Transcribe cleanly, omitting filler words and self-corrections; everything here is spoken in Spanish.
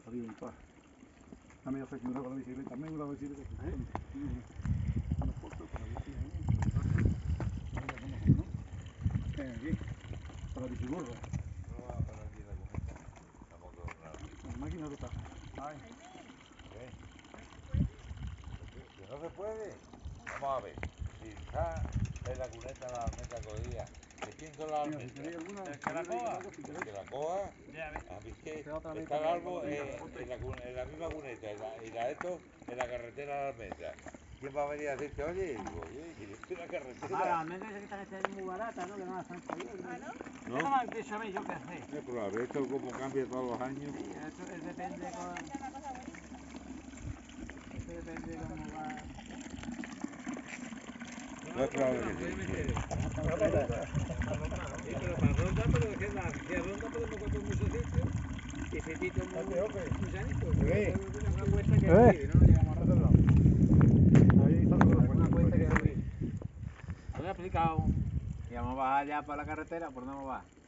salir en paz. A mí ofrecí una con la bicicleta, también una bicicleta. Una foto para la bicicleta. Aquí, para la bicicleta. La máquina de pasa. Que no se puede. Vamos a ver. Si está en la cuneta la almendra cogida, ¿de quién son las almendras? Que la coja. Que la coja. A mí que está el árbol en la misma cuneta y la esto en la carretera de la almendra. ¿Quién va a venir a decirte, oye? Digo, oye, que yo estoy en la carretera. Las almendras que están hechas muy baratas, ¿no? Que no las están cogiendo. ¿No? No me han dicho a mí, yo qué sé. Pero a ver esto cómo cambia todos los años. Sí, eso depende con... Eso depende de cómo va... No es probable que sí. Pero para ronda, pero es que la ronda podemos coger muchos sitios. Y sitios muy sanitos. Una cuesta que subir, no llegamos a otro lado. Ahí está Una cuesta que subir. ¿Lo he explicado? Y vamos a bajar ya para la carretera, ¿por dónde vamos a bajar?